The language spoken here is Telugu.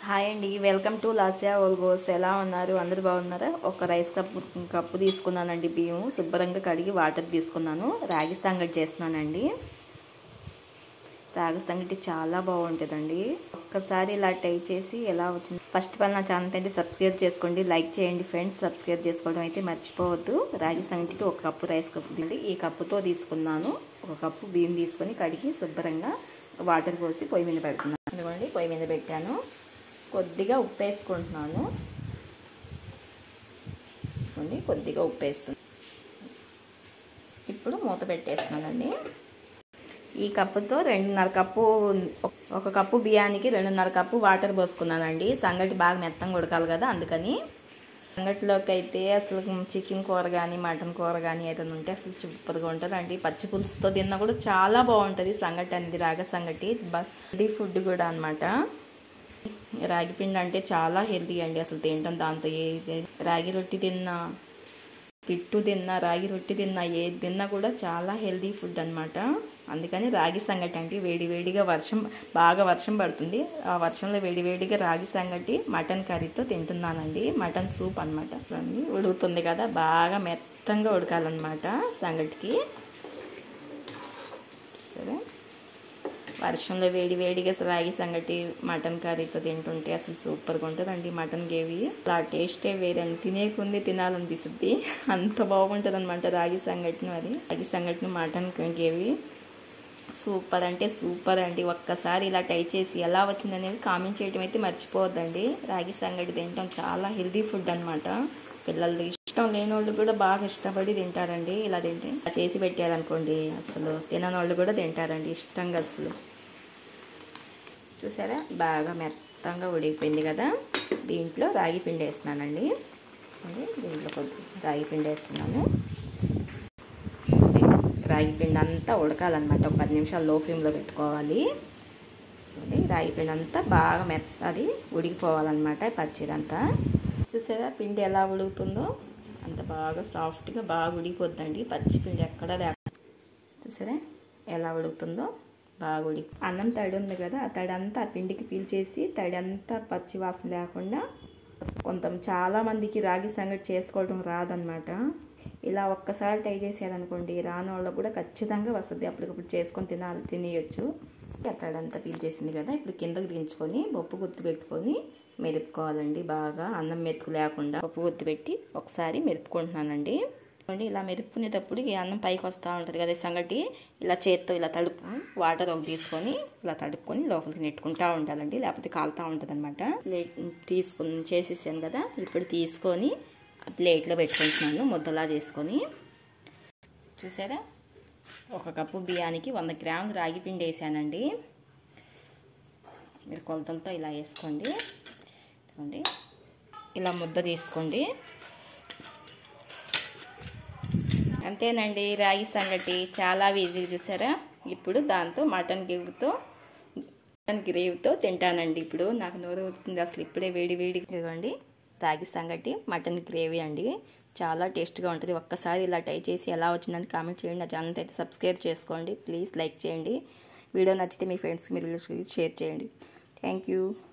హాయ్ అండి, వెల్కమ్ టు లాస్యా ఓల్గోస్. ఎలా ఉన్నారు? అందరు బాగున్నారా? ఒక రైస్ కప్పు తీసుకున్నానండి. బియ్యం శుభ్రంగా కడిగి వాటర్ తీసుకున్నాను. రాగి సంగటి చేస్తున్నానండి. రాగి సంగటి చాలా బాగుంటుందండి. ఒక్కసారి ఇలా ట్రై చేసి ఎలా వచ్చింది. ఫస్ట్ ఆఫ్ ఆల్ నా ఛానల్ అయితే సబ్స్క్రైబ్ చేసుకోండి, లైక్ చేయండి ఫ్రెండ్స్. సబ్స్క్రైబ్ చేసుకోవడం అయితే మర్చిపోవద్దు. రాగి సంగటికి ఒక కప్పు రైస్ కప్పు తిండి ఈ కప్పుతో తీసుకున్నాను. ఒక కప్పు బియ్యం తీసుకొని కడిగి శుభ్రంగా వాటర్ పోసి పొయ్యి మీద పెడుతున్నాను. ఇదిగోండి, పొయ్యి మీద పెట్టాను. కొద్దిగా ఉప్పు వేసుకుంటున్నాను. కొద్దిగా ఉప్పు వేస్తున్నాను. ఇప్పుడు మూత పెట్టేస్తున్నానండి. ఈ కప్పుతో 2.5 కప్పు, ఒక కప్పు బియ్యానికి 2.5 కప్పు వాటర్ పోసుకున్నానండి. సంగటి బాగా మెత్తంగా ఉడకాలి కదా, అందుకని. సంగటిలోకి అయితే అసలు చికెన్ కూర కానీ మటన్ కూర కానీ ఏదైనా ఉంటే అసలు సూపర్గా ఉంటుందండి. పచ్చి పులుసుతో తిన్నా కూడా చాలా బాగుంటుంది సంగటి అనేది. రాగి సంగటి హెల్దీ ఫుడ్ కూడా అనమాట. రాగి పిండి అంటే చాలా హెల్దీ అండి. అసలు తింటాం దాంతో రాగి రొట్టి తిన్నా, పిట్టు తిన్నా, రాగి రొట్టి తిన్నా, ఏది తిన్నా కూడా చాలా హెల్దీ ఫుడ్ అనమాట. అందుకని రాగి సంగటి అంటే వేడివేడిగా బాగా వర్షం పడుతుంది. ఆ వర్షంలో వేడివేడిగా రాగి సంగటి మటన్ కర్రీతో తింటున్నానండి. మటన్ సూప్ అనమాట. ఉడుకుతుంది కదా, బాగా మెత్తంగా ఉడకాలన్నమాట సంగటికి. సరే, వర్షంలో వేడివేడిగా రాగి సంగటి మటన్ కర్రీతో తింటుంటే అసలు సూపర్గా ఉంటుందండి. మటన్ గ్రేవీ ఆ టేస్టే వేరే, తినేకుంది తినాలనిపిస్తుంది. అంత బాగుంటుంది అనమాట రాగి సంగటిని. రాగి సంగటిని మటన్ గ్రేవీ సూపర్ అంటే సూపర్ అండి. ఒక్కసారి ఇలా ట్రై చేసి ఎలా వచ్చిందనేది కామెంట్ చేయడం అయితే మర్చిపోవద్దండి. రాగి సంగటి తింటాం చాలా హెల్దీ ఫుడ్ అనమాట. పిల్లలు ఇష్టం లేని వాళ్ళు కూడా బాగా ఇష్టపడి తింటారండి. ఇలా తింటే చేసి పెట్టారనుకోండి అసలు తినని వాళ్ళు కూడా తింటారండి ఇష్టంగా. అసలు చూసారా, బాగా మెత్తంగా ఉడికిపోయింది కదా. దీంట్లో రాగి పిండి వేస్తున్నానండి. దీంట్లో కొద్దిగా రాగి పిండి వేస్తున్నాను. రాగి పిండి అంతా ఉడకాలన్నమాట. ఒక 10 నిమిషాలు లో ఫ్లేమ్లో పెట్టుకోవాలి. రాగి పిండి అంతా బాగా అది ఉడికిపోవాలన్నమాట. పచ్చిదంతా చూసారా పిండి ఎలా ఉడుకుతుందో, అంత బాగా సాఫ్ట్గా బాగా ఉడికిపోద్దండి. పచ్చి పిండి ఎక్కడా లేకుండా. చూసారా ఎలా ఉడుకుతుందో, బాగా అన్నం తడి ఉంది కదా, ఆ తడి అంతా ఆ పిండికి పీల్చేసి తడి అంతా పచ్చి వాసన లేకుండా. చాలామందికి రాగి సంగటి చేసుకోవడం రాదనమాట. ఇలా ఒక్కసారి ట్రై చేసేయాలనుకోండి, రాని వాళ్ళకు కూడా ఖచ్చితంగా వస్తుంది. అప్పటికప్పుడు చేసుకొని తినేయచ్చు. తడంతా పీల్చేసింది కదా, ఇప్పుడు కిందకు దించుకొని పప్పు గుత్తి పెట్టుకొని మెరుపుకోవాలండి. బాగా అన్నం మెతుకు లేకుండా పప్పు గుత్తి పెట్టి ఒకసారి మెరుపుకుంటున్నానండి. ఇలా మెరుపుకునేటప్పుడు ఈ అన్నం పైకి వస్తూ ఉంటుంది కదా సంగటి. ఇలా చేత్తో ఇలా వాటర్ ఒక తీసుకొని ఇలా తడుపుకొని లోపలికి నెట్టుకుంటూ ఉండాలండి, లేకపోతే కాలుతూ ఉంటుంది అనమాట. తీసుకుని చేసేసాను కదా, ఇప్పుడు తీసుకొని ప్లేట్లో పెట్టుకుంటున్నాను ముద్దలా చేసుకొని. చూసారా, ఒక కప్పు బియ్యానికి 100 గ్రాములు రాగి పిండి వేసానండి. మీరు కొలతలతో ఇలా వేసుకోండి. ఇలా ముద్ద తీసుకోండి. అంతేనండి, రాగి సంగటి చాలా ఈజీ. చూసారా, ఇప్పుడు దాంతో మటన్ గ్రేవీతో తింటానండి. ఇప్పుడు నాకు నోరు అవుతుంది అసలు. ఇప్పుడే వేడి ఇవ్వండి రాగి సంగటి మటన్ గ్రేవీ అండి. చాలా టేస్ట్గా ఉంటుంది. ఒక్కసారి ఇలా ట్రై చేసి ఎలా వచ్చిందని కామెంట్ చేయండి. నా ఛానల్ అయితే సబ్స్క్రైబ్ చేసుకోండి. ప్లీజ్ లైక్ చేయండి. వీడియో నచ్చితే మీ ఫ్రెండ్స్కి మీరు షేర్ చేయండి. Thank you.